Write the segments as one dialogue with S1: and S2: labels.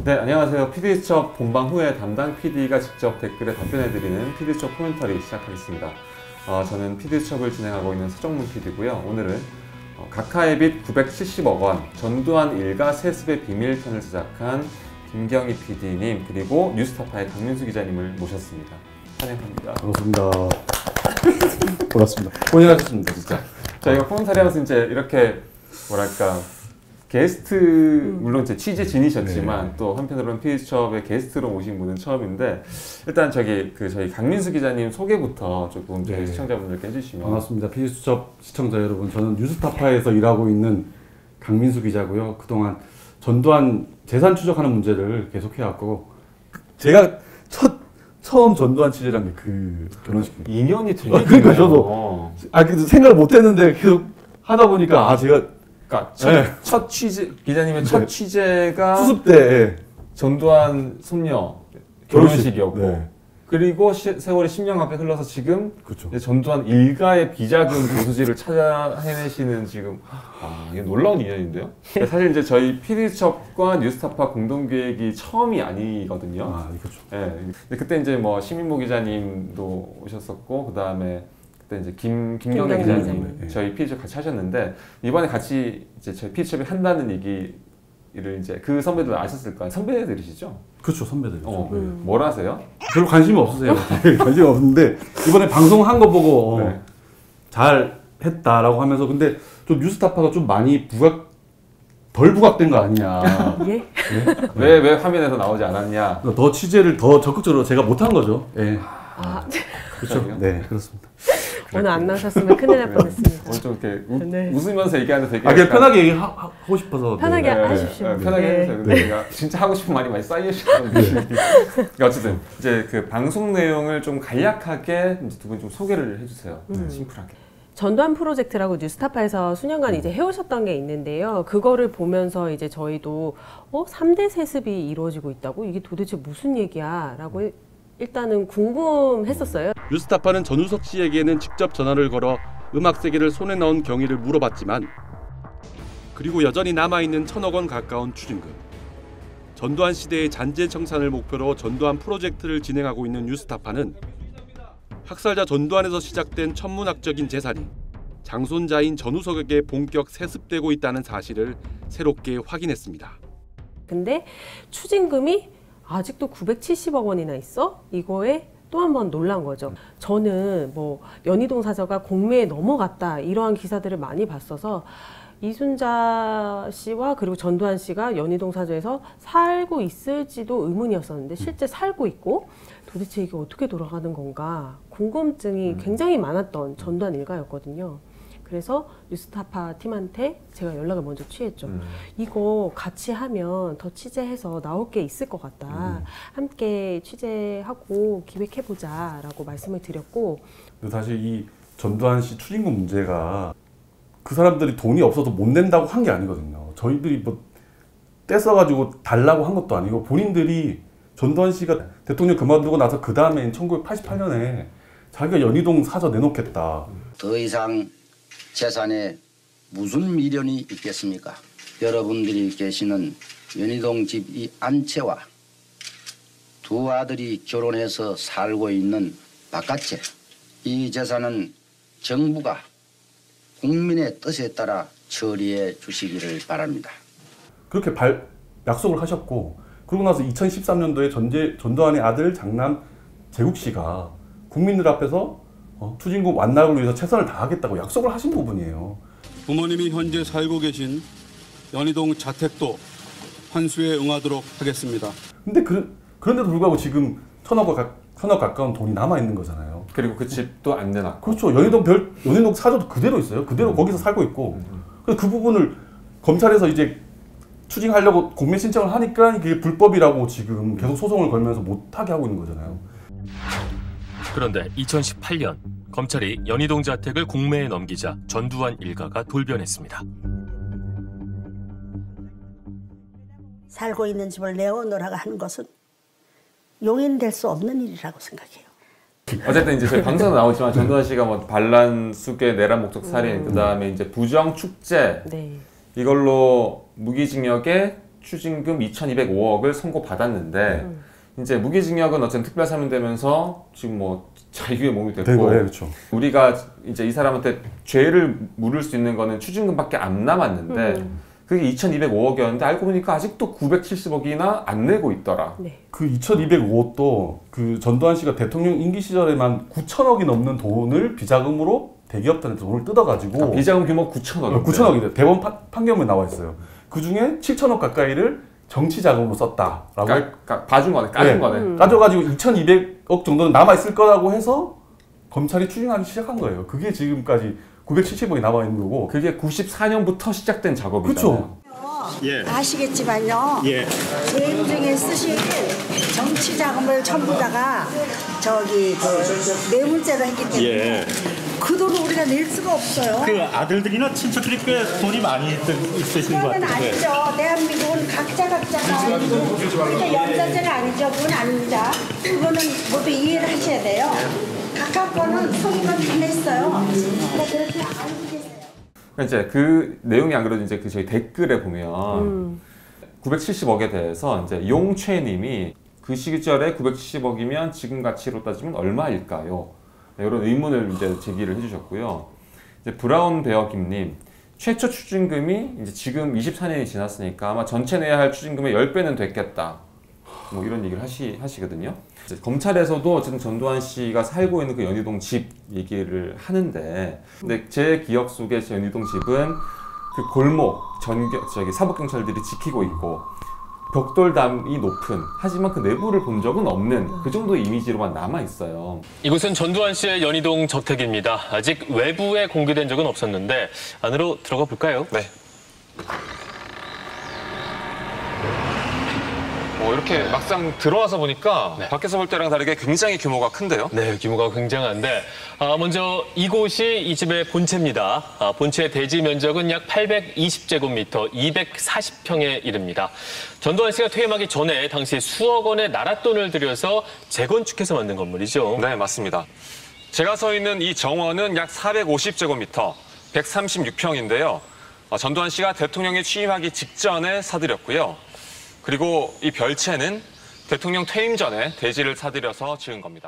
S1: 네, 안녕하세요. PD수첩 본방 후에 담당 PD가 직접 댓글에 답변해드리는 PD수첩 코멘터리 시작하겠습니다. 저는 PD수첩을 진행하고 있는 서정문 PD고요. 오늘은 각하의 빚 970억 원, 전두환 일가 세습의 비밀편을 제작한 김경희 PD님, 그리고 뉴스타파의 강민수 기자님을 모셨습니다. 환영합니다.
S2: 반갑습니다. 반갑습니다. 고생하셨습니다, 진짜.
S1: 저희가 코멘터리 하면서 이제 이렇게 뭐랄까 게스트, 물론 제 취재진이셨지만 또 한편으로는 PD수첩의 게스트로 모신 분은 처음인데, 일단 저희 강민수 기자님 소개부터 조금 저희 시청자분들께 해주시면.
S2: 반갑습니다. PD수첩 시청자 여러분, 저는 뉴스타파에서 일하고 있는 강민수 기자고요. 그동안 전두환 재산 추적하는 문제를 계속 해왔고, 제가 처음 전두환 취재를 한 게 그 결혼식.
S1: 2년이 되게
S2: 그러니까 저도 생각을 못했는데 계속 하다 보니까 제가
S1: 그러니까 첫 취재, 기자님의 첫 취재가
S2: 수습 때
S1: 전두환 손녀 결혼식이었고,
S2: 네.
S1: 그리고 세월이 10년 가까이 흘러서 지금
S2: 그렇죠.
S1: 이제 전두환 일가의 비자금 교수지를 찾아 헤매시는 지금 이게 놀라운 인연인데요. 사실 이제 저희 PD수첩과 뉴스타파 공동기획이 처음이 아니거든요.
S2: 그렇죠.
S1: 네. 그때 이제 뭐 시민보 기자님도 오셨었고, 그 다음에 그때 이제 김경래 기자님 저희 PD수첩 같이 하셨는데, 이번에 같이 이제 저희 PD수첩이 한다는 얘기를 이제 그 선배들 아셨을 거예요. 선배들이시죠?
S2: 그렇죠, 선배들이죠.
S1: 뭘 하세요?
S2: 별로 관심이 없으세요. 관심이 없는데 이번에 방송한 거 보고 잘 했다라고 하면서, 근데 좀 뉴스타파가 좀 많이 덜 부각된 거 아니냐.
S3: 예?
S1: 왜 화면에서 나오지 않았냐.
S2: 더 취재를 더 적극적으로 제가 못한 거죠. 예.
S1: 그렇죠.
S2: 네, 그렇습니다.
S3: 오늘 안 나오셨으면 큰일 날 뻔했습니다.
S1: 오늘 좀 이렇게 웃으면서 얘기하는데 되게
S2: 그냥 편하게 얘기하고 싶어서.
S3: 편하게 하십시오.
S1: 편하게 해주세요. 근데 제가 진짜 하고 싶은 말이 많이 쌓이시거든요. 어쨌든 이제 그 방송 내용을 좀 간략하게 두 분 좀 소개를 해주세요. 심플하게.
S3: 전두환 프로젝트라고 뉴스타파에서 수년간 이제 해오셨던 게 있는데요. 그거를 보면서 이제 저희도 3대 세습이 이루어지고 있다고? 이게 도대체 무슨 얘기야? 라고 일단은 궁금했었어요.
S2: 뉴스타파는 전우석 씨에게는 직접 전화를 걸어 음악 세계를 손에 넣은 경위를 물어봤지만, 그리고 여전히 남아있는 1,000억 원 가까운 추징금, 전두환 시대의 잔재 청산을 목표로 전두환 프로젝트를 진행하고 있는 뉴스타파는 학살자 전두환에서 시작된 천문학적인 재산이 장손자인 전우석에게 본격 세습되고 있다는 사실을 새롭게 확인했습니다.
S3: 근데 추징금이 아직도 970억 원이나 있어? 이거에 또 한 번 놀란 거죠. 저는 뭐 연희동 사저가 공매에 넘어갔다 이러한 기사들을 많이 봤어서 이순자 씨와 그리고 전두환 씨가 연희동 사저에서 살고 있을지도 의문이었었는데 실제 살고 있고, 도대체 이게 어떻게 돌아가는 건가 궁금증이 굉장히 많았던 전두환 일가였거든요. 그래서 뉴스타파 팀한테 제가 연락을 먼저 취했죠. 이거 같이 하면 더 취재해서 나올 게 있을 것 같다. 함께 취재하고 기획해보자 라고 말씀을 드렸고,
S2: 사실 이 전두환 씨 추징금 문제가 그 사람들이 돈이 없어서 못 낸다고 한 게 아니거든요. 저희들이 뭐 떼써가지고 달라고 한 것도 아니고, 본인들이 전두환 씨가 대통령 그만두고 나서 그 다음에 1988년에 자기가 연희동 사저 내놓겠다.
S4: 더 이상 재산에 무슨 미련이 있겠습니까? 여러분들이 계시는 연희동 집 이 안채와 두 아들이 결혼해서 살고 있는 바깥채, 이 재산은 정부가 국민의 뜻에 따라 처리해 주시기를 바랍니다. 그렇게
S2: 약속을 하셨고, 그러고 나서 2013년도에 전두환의 아들 장남 재국 씨가 국민들 앞에서 추징금 완납을 위해서 최선을 다하겠다고 약속을 하신 부분이에요.
S5: 부모님이 현재 살고 계신 연희동 자택도 환수에 응하도록 하겠습니다.
S2: 근데 그런데도 불구하고 지금 1,000억 가까운 돈이 남아있는 거잖아요.
S1: 그리고 그 집도 안 내놨고.
S2: 그렇죠. 연희동 사저도 그대로 있어요. 그대로 거기서 살고 있고. 그 부분을 검찰에서 이제 추징하려고 공매 신청을 하니까 그게 불법이라고 지금 계속 소송을 걸면서 못하게 하고 있는 거잖아요.
S6: 그런데 2018년 검찰이 연희동 자택을 공매에 넘기자 전두환 일가가 돌변했습니다.
S7: 살고 있는 집을 내어놓으라고 하는 것은 용인될 수 없는 일이라고 생각해요.
S1: 어쨌든 이제 저희 방송에 나오지만 전두환 씨가 뭐 반란, 수괴, 내란 목적 살인, 그 다음에 이제 부정 축제, 이걸로 무기징역에 추징금 2,205억을 선고받았는데 이제 무기징역은 어쨌든 특별사면되면서 지금 뭐 자유의 몸이 됐고
S8: 그렇죠.
S1: 우리가 이제 이 사람한테 죄를 물을 수 있는 거는 추징금밖에 안 남았는데 그게 2,205억이었는데 알고 보니까 아직도 970억이나 안 내고 있더라.
S3: 네.
S8: 그 2,205억도 그 전두환 씨가 대통령 임기 시절에만 9천억이 넘는 돈을 비자금으로 대기업들한테 돈을 뜯어가지고
S1: 비자금 규모 9천억.
S8: 9천억이래. 대법원 판결문에 나와 있어요. 그 중에 7천억 가까이를 정치 자금으로 썼다라고.
S1: 봐준 거네, 까준 거네.
S8: 까줘가지고 2,200억 정도는 남아 있을 거라고 해서 검찰이 추징하기 시작한 거예요. 그게 지금까지 970억이 남아 있는 거고.
S1: 그게 94년부터 시작된 작업이잖아요.
S8: 그렇죠.
S7: 아시겠지만요. 재임 중에 쓰신 정치 자금을 전부 다가 저기 그 뇌물죄로 했기 때문에 그 돈을 우리가 낼 수가 없어요.
S9: 그 아들들이나 친척들이 꽤 돈이 많이 있으신 것
S7: 그거는
S9: 같은데.
S7: 아니죠. 대한민국은 각자가 그러니까 연좌제가 아니죠. 그건 아닙니다. 그거는 모두 이해를 하셔야 돼요. 각각 거는 소리만 다 냈어요. 그러니까 그렇게 알고 계세요.
S1: 이제 그 내용이 안 그래도 이제 그 저희 댓글에 보면 970억에 대해서 이제 용최님이 그 시절에 970억이면 지금 가치로 따지면 얼마일까요? 이런 의문을 이제 제기를 해주셨고요. 이제 브라운 베어 김님, 최초 추징금이 이제 지금 24년이 지났으니까 아마 전체 내야 할 추징금의 10배는 됐겠다. 뭐 이런 얘기를 하시거든요. 이제 검찰에서도 어쨌든 전두환 씨가 살고 있는 그 연희동 집 얘기를 하는데, 근데 제 기억 속에 연희동 집은 그 골목 저기 사법경찰들이 지키고 있고 벽돌담이 높은, 하지만 그 내부를 본 적은 없는 그 정도의 이미지로만 남아 있어요.
S6: 이곳은 전두환 씨의 연희동 저택입니다. 아직 외부에 공개된 적은 없었는데 안으로 들어가 볼까요?
S1: 네. 이렇게 막상 들어와서 보니까 밖에서 볼 때랑 다르게 굉장히 규모가 큰데요?
S6: 네, 규모가 굉장한데 먼저 이곳이 이 집의 본체입니다. 본체의 대지 면적은 약 820제곱미터, 240평에 이릅니다. 전두환 씨가 퇴임하기 전에 당시 수억 원의 나랏돈을 들여서 재건축해서 만든 건물이죠.
S1: 네, 맞습니다. 제가 서 있는 이 정원은 약 450제곱미터, 136평인데요. 전두환 씨가 대통령에 취임하기 직전에 사들였고요. 그리고 이 별채는 대통령 퇴임 전에 대지를 사들여서 지은 겁니다.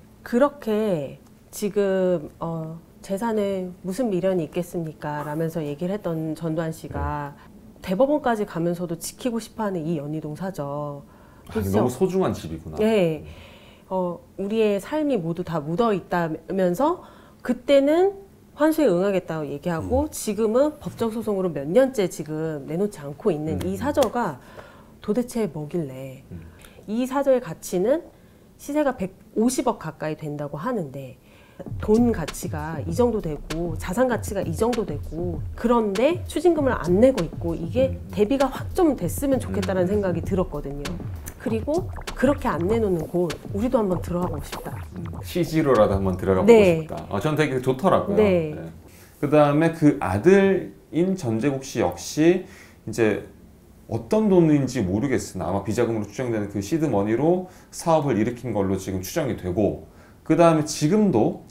S3: 그렇게 지금 재산에 무슨 미련이 있겠습니까? 라면서 얘기를 했던 전두환 씨가 대법원까지 가면서도 지키고 싶어하는 이 연희동 사저.
S1: 너무 소중한 집이구나.
S3: 네. 우리의 삶이 모두 다 묻어 있다면서 그때는 환수에 응하겠다고 얘기하고 지금은 법정 소송으로 몇 년째 지금 내놓지 않고 있는 이 사저가 도대체 뭐길래 이 사저의 가치는 시세가 150억 가까이 된다고 하는데 돈 가치가 이 정도 되고 자산 가치가 이 정도 되고 그런데 추징금을 안 내고 있고 이게 대비가 확 좀 됐으면 좋겠다는 생각이 들었거든요. 그리고 그렇게 안 내놓는 곳 우리도 한번 들어가 보고 싶다.
S1: CG로라도 한번 들어가 보고
S3: 네.
S1: 싶다. 저는 되게 좋더라고요.
S3: 네.
S1: 네. 그다음에 그 아들인 전재국 씨 역시 이제 어떤 돈인지 모르겠으나 아마 비자금으로 추정되는 그 시드머니로 사업을 일으킨 걸로 지금 추정이 되고, 그 다음에 지금도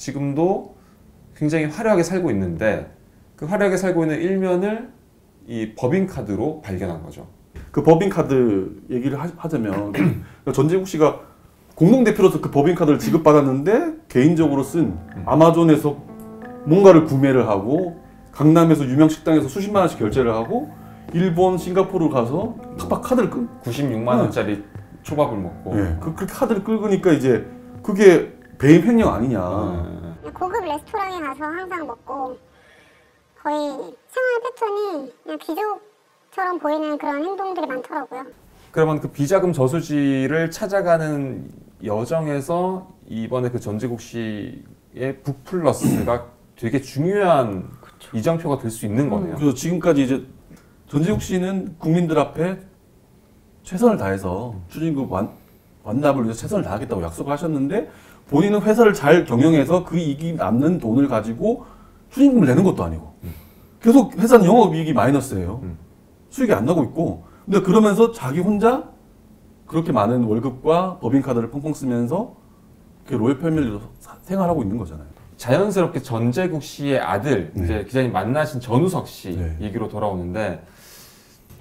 S1: 굉장히 화려하게 살고 있는데 그 화려하게 살고 있는 일면을 이 법인카드로 발견한 거죠.
S8: 그 법인카드 얘기를 하자면 전재국 씨가 공동대표로서 그 법인카드를 지급받았는데 개인적으로 쓴 아마존에서 뭔가를 구매를 하고 강남에서 유명 식당에서 수십만 원씩 결제를 하고 일본, 싱가포르 가서 팍팍 카드를
S1: 96만 원짜리 초밥을 먹고.
S8: 네. 그 카드를 끌으니까 이제 그게 배임 횡령 아니냐.
S10: 고급 레스토랑에 가서 항상 먹고 거의 생활 패턴이 그냥 귀족처럼 보이는 그런 행동들이 많더라고요.
S1: 그러면 그 비자금 저수지를 찾아가는 여정에서 이번에 그 전재국 씨의 북플러스가 되게 중요한 이정표가 될 수 있는 거네요.
S8: 그래서 지금까지 이제 전재국 씨는 국민들 앞에 최선을 다해서 추징금 완납을 위해서 최선을 다하겠다고 약속을 하셨는데 본인은 회사를 잘 경영해서 그 이익이 남는 돈을 가지고 추징금을 내는 것도 아니고 계속 회사는 영업이익이 마이너스예요. 수익이 안 나고 있고 근데 그러면서 자기 혼자 그렇게 많은 월급과 법인카드를 펑펑 쓰면서 로열 패밀리로 생활하고 있는 거잖아요.
S1: 자연스럽게 전재국 씨의 아들, 이제 기자님 만나신 전우석 씨
S8: 네.
S1: 얘기로 돌아오는데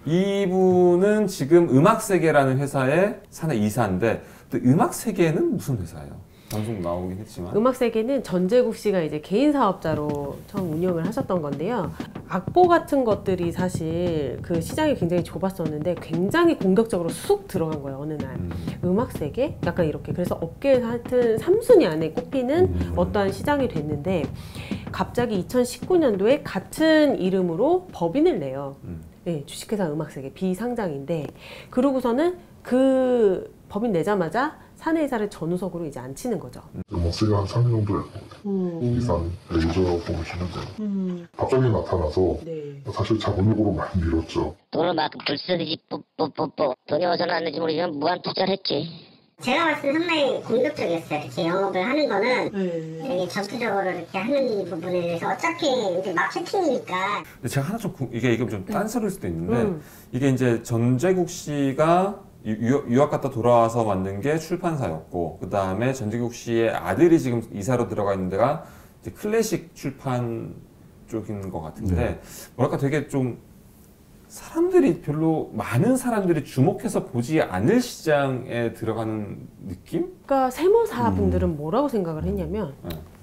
S1: 이분은 지금 음악세계라는 회사의 사내 이사인데 또 음악세계는 무슨 회사예요? 방송 나오긴 했지만
S3: 음악세계는 전재국 씨가 이제 개인 사업자로 처음 운영을 하셨던 건데요. 악보 같은 것들이 사실 그 시장이 굉장히 좁았었는데 굉장히 공격적으로 쑥 들어간 거예요. 어느 날 음악세계? 약간 이렇게. 그래서 업계에서 하여튼 3순위 안에 꼽히는 어떠한 시장이 됐는데 갑자기 2019년도에 같은 이름으로 법인을 내요. 네, 주식회사 음악세계 비상장인데 그러고서는 그 법인 내자마자 사내이사를 전우석으로 이제 앉히는 거죠.
S11: 음악세계 한 3년 정도 됐거든요. 비싼 매니저 보시는데 갑자기 나타나서 사실 자본력으로 많이 밀었죠.
S10: 돈을 막 불쓰듯이 뽀뽀뽀뽀 돈이 어디서 났는지 모르지만 무한 투자를 했지. 제가 봤을 때 상당히 공격적이었어요. 제 영업을 하는 거는 되게 전투적으로 이렇게 하는 부분에 대해서 어차피 이제 마케팅이니까.
S1: 근데 제가 하나 좀 이게 좀 딴소리일 수도 있는데 이게 이제 전재국 씨가 유학 갔다 돌아와서 만든 게 출판사였고 그 다음에 전재국 씨의 아들이 지금 이사로 들어가 있는 데가 이제 클래식 출판 쪽인 것 같은데 뭐랄까 되게 좀 사람들이 별로 많은 사람들이 주목해서 보지 않을 시장에 들어가는 느낌?
S3: 그러니까 세무사분들은 뭐라고 생각을 했냐면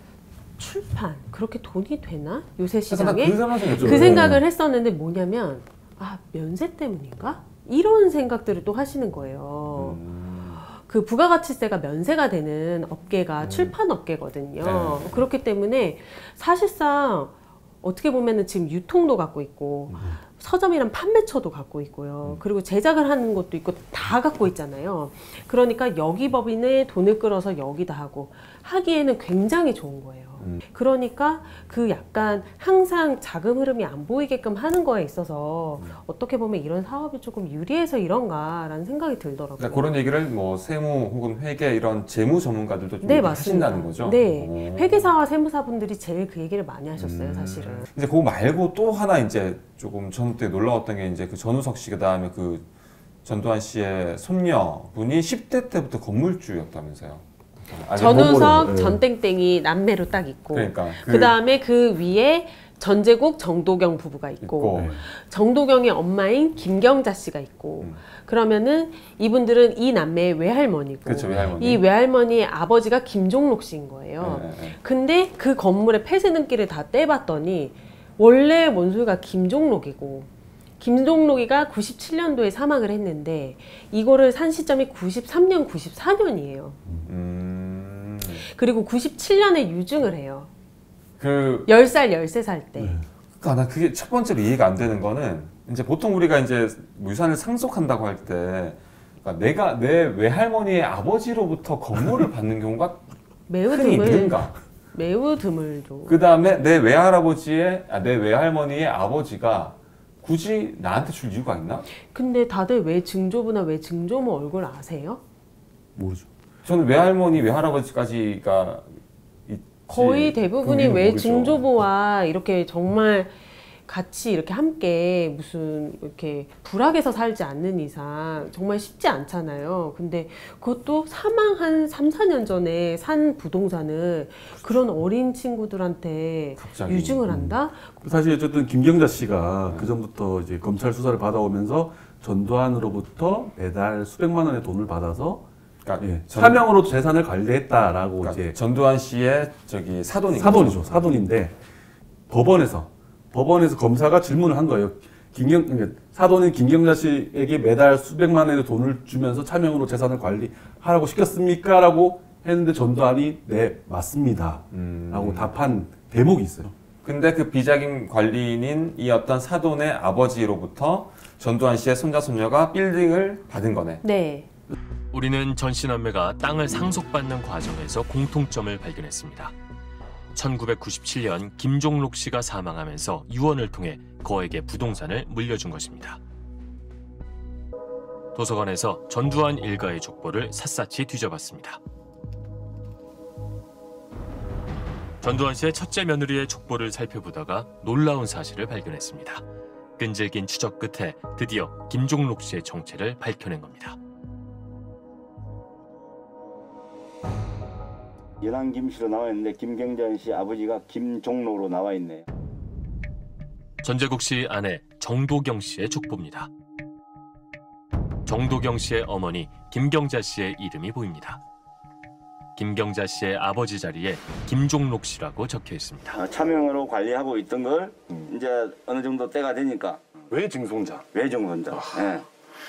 S3: 출판 그렇게 돈이 되나? 요새 시장에? 그 생각을 했었는데 뭐냐면 아 면세 때문인가? 이런 생각들을 또 하시는 거예요. 그 부가가치세가 면세가 되는 업계가 출판 업계거든요. 그렇기 때문에 사실상 어떻게 보면은 지금 유통도 갖고 있고 서점이란 판매처도 갖고 있고요. 그리고 제작을 하는 것도 있고 다 갖고 있잖아요. 그러니까 여기 법인에 돈을 끌어서 여기다 하고 하기에는 굉장히 좋은 거예요. 그러니까 그 약간 항상 자금 흐름이 안 보이게끔 하는 거에 있어서 어떻게 보면 이런 사업이 조금 유리해서 이런가라는 생각이 들더라고요.
S1: 그러니까 그런 얘기를 뭐 세무 혹은 회계 이런 재무 전문가들도 좀 하신다는 거죠?
S3: 네, 회계사와 세무사분들이 제일 그 얘기를 많이 하셨어요, 사실은.
S1: 이제 그거 말고 또 하나 이제 조금 전 때 놀라웠던 게 이제 그 전우석 씨 그다음에 그 전두환 씨의 손녀분이 10대 때부터 건물주였다면서요?
S3: 전우석, 전땡땡이 남매로 딱 있고
S1: 그러니까
S3: 그 다음에 그 위에 전재국, 정도경 부부가 있고 정도경의 엄마인 김경자 씨가 있고 그러면은 이분들은 이 남매의 외할머니고
S1: 그렇죠, 외할머니.
S3: 이 외할머니의 아버지가 김종록 씨인 거예요. 근데 그 건물의 폐쇄 등기를 다 떼봤더니 원래 원소유가 김종록이고 김종록이가 97년도에 사망을 했는데 이거를 산 시점이 93년, 94년이에요. 그리고 97년에 유증을 해요.
S1: 그
S3: 10살, 13살 때.
S1: 그러니까 나 그게 첫 번째로 이해가 안 되는 거는 이제 보통 우리가 이제 유산을 상속한다고 할 때 그러니까 내가 내 외할머니의 아버지로부터 건물을 받는 경우가
S3: 매우
S1: 흔히
S3: 드물.
S1: 있는가?
S3: 매우 드물죠.
S1: 그 다음에 내 외할머니의 아버지가 굳이 나한테 줄 이유가 있나?
S3: 근데 다들 외증조부나 외증조모 얼굴 아세요?
S8: 모르죠.
S1: 저는 외할머니, 외할아버지까지가
S3: 거의 대부분이 외증조부와 이렇게 정말 같이 이렇게 함께 무슨 이렇게 불악에서 살지 않는 이상 정말 쉽지 않잖아요. 근데 그것도 사망한 3, 4년 전에 산 부동산을 그런 어린 친구들한테
S1: 갑자기.
S3: 유증을 한다?
S8: 사실 어쨌든 김경자 씨가 그 전부터 이제 검찰 수사를 받아오면서 전두환으로부터 매달 수백만 원의 돈을 받아서
S1: 그러니까
S8: 사명으로 재산을 관리했다라고
S1: 그러니까
S8: 이제
S1: 전두환 씨의 저기
S8: 사돈이죠. 사돈인데 법원에서 검사가 질문을 한 거예요. 사돈인 김경자 씨에게 매달 수백만 원의 돈을 주면서 차명으로 재산을 관리하라고 시켰습니까? 라고 했는데 전두환이 네 맞습니다 라고 답한 대목이 있어요.
S1: 근데 그 비자금 관리인인 이 어떤 사돈의 아버지로부터 전두환 씨의 손자 손녀가 빌딩을 받은 거네.
S3: 네.
S6: 우리는 전씨남매가 땅을 상속받는 과정에서 공통점을 발견했습니다. 1997년 김종록 씨가 사망하면서 유언을 통해 거에게 부동산을 물려준 것입니다. 도서관에서 전두환 일가의 족보를 샅샅이 뒤져봤습니다. 전두환 씨의 첫째 며느리의 족보를 살펴보다가 놀라운 사실을 발견했습니다. 끈질긴 추적 끝에 드디어 김종록 씨의 정체를 밝혀낸 겁니다.
S12: 연한 김씨로 나와 있는데 김경자 씨 아버지가 김종록으로 나와 있네요.
S6: 전재국 씨 아내 정도경 씨의 족보입니다. 정도경 씨의 어머니 김경자 씨의 이름이 보입니다. 김경자 씨의 아버지 자리에 김종록 씨라고 적혀 있습니다.
S12: 차명으로 관리하고 있던 걸 이제 어느 정도 때가 되니까
S8: 외증손자.
S12: 예.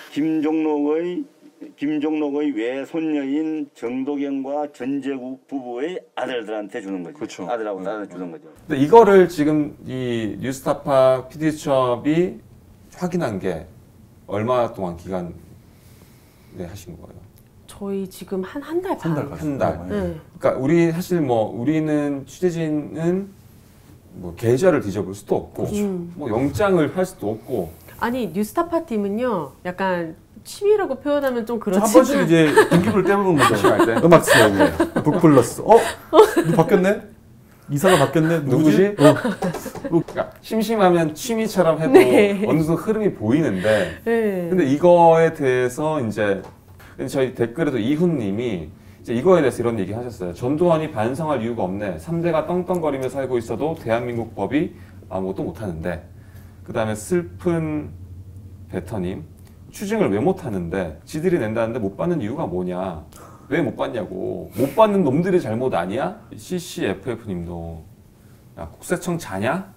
S12: 김종록의 외손녀인 정도경과 전재국 부부의 아들들한테 주는 거죠.
S8: 그렇죠.
S12: 아들하고 딸한테 주는 거죠.
S1: 근데 이거를 지금 이 뉴스타파 PD수첩이 확인한 게 얼마 동안 기간에 하신 거예요?
S3: 저희 지금 한 달 반.
S1: 한 달.
S3: 네.
S1: 그러니까 우리는 취재진은 뭐 계좌를 뒤져볼 수도 없고, 뭐 영장을 할 수도 없고.
S3: 아니 뉴스타파 팀은요, 약간 취미라고 표현하면 좀 그렇지만
S8: 한 번씩 이제 등기부를 떼보는 거죠. 할 때. 음악 수업에 북플러스. 누구 바뀌었네? 이사가 바뀌었네? 누구지?
S1: 그러니까 심심하면 취미처럼 해도
S3: 네.
S1: 어느 정도 흐름이 보이는데,
S3: 네.
S1: 근데 이거에 대해서 이제 저희 댓글에도 이훈님이 이제 이거에 대해서 이런 얘기 하셨어요. 전두환이 반성할 이유가 없네. 3대가 떵떵거리며 살고 있어도 대한민국 법이 아무것도 못하는데. 그 다음에 슬픈 베터님, 추징을 왜 못하는데 지들이 낸다는데 못 받는 이유가 뭐냐. 왜 못 받냐고. 못 받는 놈들이 잘못 아니야? CCFF님도 야, 국세청 자냐?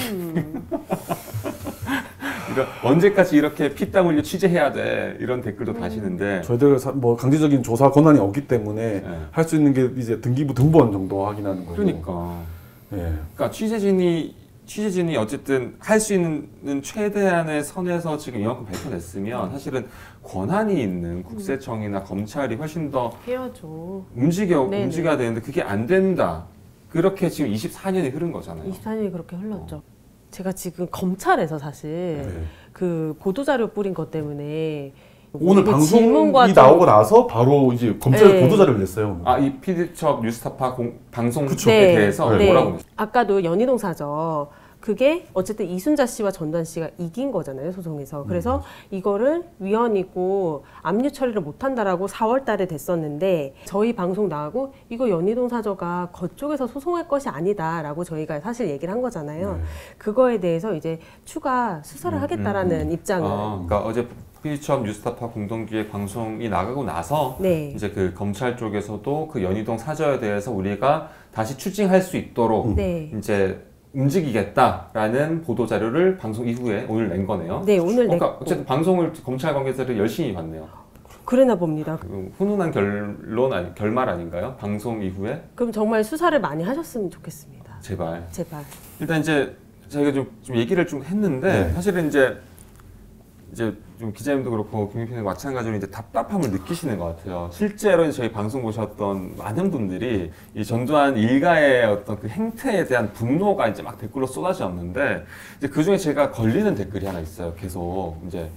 S1: 언제까지 이렇게 피땀 흘려 취재해야 돼? 이런 댓글도 다시는데
S8: 저희들 뭐 강제적인 조사 권한이 없기 때문에 할 수 있는 게 이제 등기부 등본 정도 확인하는 거고.
S1: 그러니까.
S8: 예.
S1: 그러니까 취재진이 어쨌든 할 수 있는 최대한의 선에서 지금 이만큼 밝혀냈으면 사실은 권한이 있는 국세청이나 검찰이 훨씬 더
S3: 해야죠.
S1: 움직여야 되는데 그게 안 된다. 그렇게 지금 24년이 흐른 거잖아요.
S3: 24년이 그렇게 흘렀죠. 제가 지금 검찰에서 사실 그 보도자료 뿌린 것 때문에
S8: 오늘 방송이 나오고 나서 바로 이제 검찰 보도자료를 냈어요.
S1: 아, 이 PD수첩 뉴스타파 방송에
S3: 네.
S1: 대해서 뭐라고 했어요?
S3: 아까도 연희동 사저 그게 어쨌든 이순자 씨와 전두환 씨가 이긴 거잖아요, 소송에서. 그래서 이거를 위헌이고 압류 처리를 못한다라고 4월 달에 됐었는데 저희 방송 나가고 이거 연희동 사저가 거쪽에서 소송할 것이 아니다라고 저희가 사실 얘기를 한 거잖아요. 그거에 대해서 이제 추가 수사를 하겠다라는 입장을.
S1: 그러니까 어제 PD수첩 뉴스타파 공동기획 방송이 나가고 나서 이제 그 검찰 쪽에서도 그 연희동 사저에 대해서 우리가 다시 추징할 수 있도록 이제 움직이겠다라는 보도 자료를 방송 이후에 오늘 낸 거네요.
S3: 네, 오늘 냈고.
S1: 그러니까 어쨌든 방송을 검찰 관계자들이 열심히 봤네요.
S3: 그러나 봅니다.
S1: 훈훈한 결말 아닌가요? 방송 이후에?
S3: 그럼 정말 수사를 많이 하셨으면 좋겠습니다.
S1: 제발.
S3: 일단
S1: 이제 저희가 좀 얘기를 좀 했는데 사실은 이제 좀 기자님도 그렇고 김민평도 마찬가지로 이제 답답함을 느끼시는 것 같아요. 실제로 저희 방송 보셨던 많은 분들이 이 전두환 일가의 어떤 그 행태에 대한 분노가 이제 막 댓글로 쏟아졌는데 이제 그 중에 제가 걸리는 댓글이 하나 있어요. 계속 이제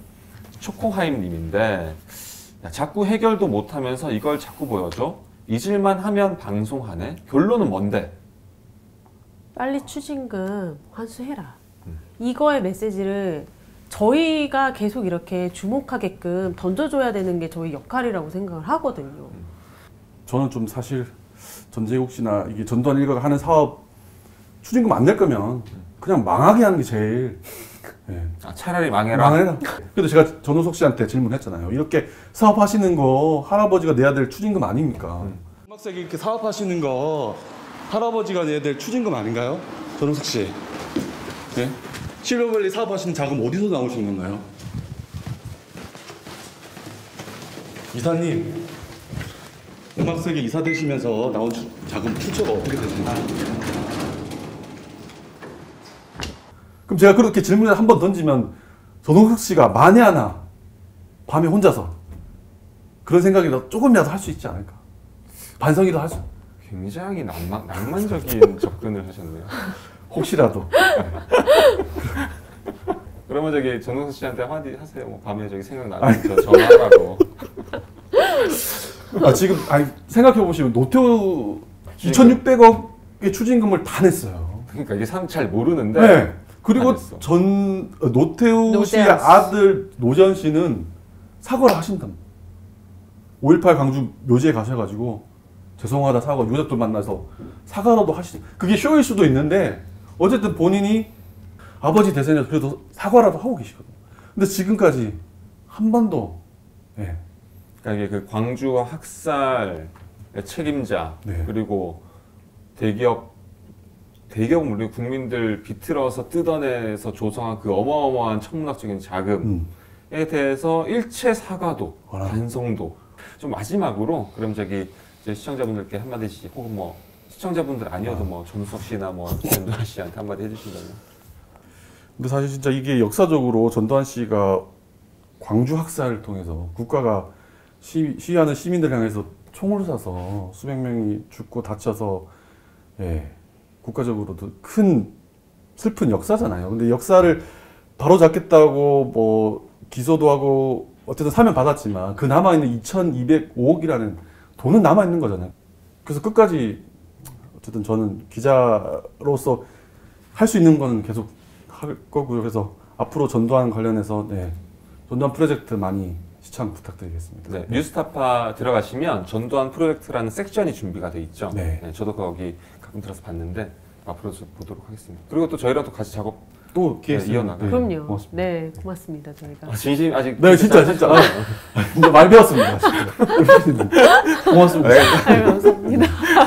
S1: 초코하임님인데 자꾸 해결도 못하면서 이걸 자꾸 보여줘. 잊을만 하면 방송하네. 결론은 뭔데?
S3: 빨리 추징금 환수해라. 이거의 메시지를 저희가 계속 이렇게 주목하게끔 던져줘야 되는 게 저희 역할이라고 생각을 하거든요.
S8: 저는 좀 사실 전재국 씨나 이게 전두환 일가가 하는 사업 추징금 안 낼 거면 그냥 망하게 하는 게 제일.
S1: 차라리 망해라.
S8: 그래도 제가 전호석 씨한테 질문했잖아요. 이렇게 사업하시는 거 할아버지가 내야 될 추징금 아닙니까? 음악세계 이렇게 사업하시는 거 할아버지가 내야 될 추징금 아닌가요? 전호석 씨. 네? 실버밸리 사업하시는 자금 어디서 나오신 건가요? 이사님, 음악세계 이사 되시면서 나온 자금 출처가 어떻게 되시나요? 그럼 제가 그렇게 질문을 한번 던지면 전홍석 씨가 만에 하나 밤에 혼자서 그런 생각이라도 조금이라도 할 수 있지 않을까? 반성이라도 할 수.
S1: 굉장히 낭만적인 접근을 하셨네요.
S8: 혹시라도.
S1: 그러면 저기 전홍석 씨한테 한마디 하세요. 뭐 밤에 저기 생각나면 저 전화하라고.
S8: 지금 생각해 보시면 노태우 2,600억의 추징금을 다 냈어요.
S1: 그러니까 이게 사람 잘 모르는데.
S8: 그리고 노태우 씨의 아들 노재현 씨는 사과를 하신답니다. 5.18 강주 묘지에 가셔가지고 죄송하다 사과 유족들 만나서 사과라도 하시죠. 그게 쇼일 수도 있는데 어쨌든 본인이 아버지 대선에서 그래도 사과라도 하고 계시거든요. 근데 지금까지 한 번도 네.
S1: 그러니까 이게 그 광주 학살의 책임자
S8: 네.
S1: 그리고 대기업 물론 국민들 비틀어서 뜯어내서 조성한 그 어마어마한 천문학적인 자금에 대해서 일체 사과도 반성도. 좀 마지막으로 그럼 저기 이제 시청자분들께 한마디씩 혹은 뭐 시청자분들 아니어도 뭐 전우석 씨나 뭐 전두환 씨한테 한마디 해주신다면.
S8: 근데 사실 진짜 이게 역사적으로 전두환 씨가 광주 학살을 통해서 국가가 시위하는 시민들 향해서 총을 쏴서 수백 명이 죽고 다쳐서 예, 국가적으로도 큰 슬픈 역사잖아요. 근데 역사를 바로 잡겠다고 뭐 기소도 하고 어쨌든 사면 받았지만 그 남아있는 2,205억이라는 돈은 남아있는 거잖아요. 그래서 끝까지 어쨌든 저는 기자로서 할 수 있는 거는 계속 할 거고요. 그래서 앞으로 전두환 관련해서 네, 전두환 프로젝트 많이 시청 부탁드리겠습니다.
S1: 네, 뉴스타파 들어가시면 전두환 프로젝트라는 섹션이 준비가 돼 있죠.
S8: 네.
S1: 네, 저도 거기 가끔 들어서 봤는데 앞으로 좀 보도록 하겠습니다. 그리고 또 저희랑 또 같이 작업
S8: 또
S1: 네, 이어나가요.
S3: 그럼요.
S8: 고맙습니다.
S3: 네, 고맙습니다. 저희가.
S1: 진심 아직
S8: 네, 진짜 아, 진짜 많이 배웠습니다. 진짜. 고맙습니다.
S1: 네.
S3: 아유, 감사합니다.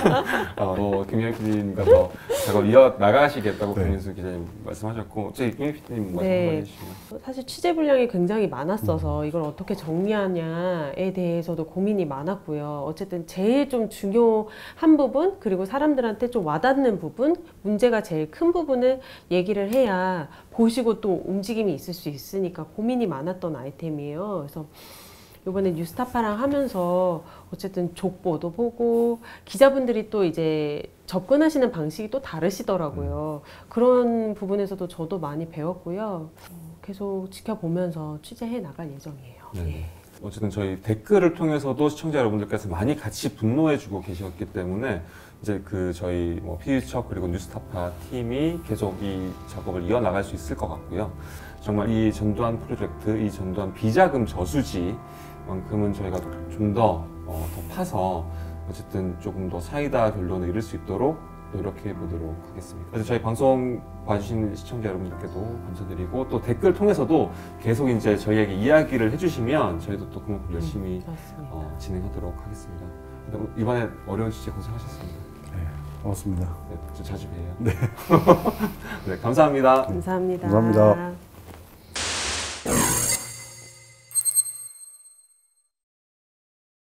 S1: 김현 PD님과 더 작업 이어 나가시겠다고
S8: 네.
S1: 김민수 기자님 말씀하셨고, 저희 김현 PD님 말씀
S3: 네.
S1: 한번 해주시면.
S3: 사실 취재 분량이 굉장히 많았어서 이걸 어떻게 정리하냐에 대해서도 고민이 많았고요. 어쨌든 제일 좀 중요한 부분, 그리고 사람들한테 좀 와닿는 부분, 문제가 제일 큰 부분을 얘기를 해야 보시고 또 움직임이 있을 수 있으니까 고민이 많았던 아이템이에요. 그래서 이번에 뉴스타파랑 하면서 어쨌든 족보도 보고 기자분들이 또 이제 접근하시는 방식이 또 다르시더라고요. 그런 부분에서도 저도 많이 배웠고요. 계속 지켜보면서 취재해 나갈 예정이에요.
S1: 네.
S3: 네.
S1: 어쨌든 저희 댓글을 통해서도 시청자 여러분들께서 많이 같이 분노해주고 계셨기 때문에 이제 그 저희 뭐 피디수첩 그리고 뉴스타파 팀이 계속 이 작업을 이어나갈 수 있을 것 같고요. 정말 이 전두환 프로젝트, 이 전두환 비자금 저수지만큼은 저희가 좀 더 파서 어쨌든 조금 더 사이다 결론을 이룰 수 있도록 노력해 보도록 하겠습니다. 그래서 저희 방송 봐주신 시청자 여러분들께도 감사드리고 또 댓글 통해서도 계속 이제 저희에게 이야기를 해주시면 저희도 또 그만큼 열심히 진행하도록 하겠습니다. 이번에 어려운 취재 고생하셨습니다.
S8: 네, 고맙습니다.
S1: 네, 좀 자주 봬요.
S8: 네.
S1: 네, 감사합니다.
S3: 감사합니다.
S8: 감사합니다.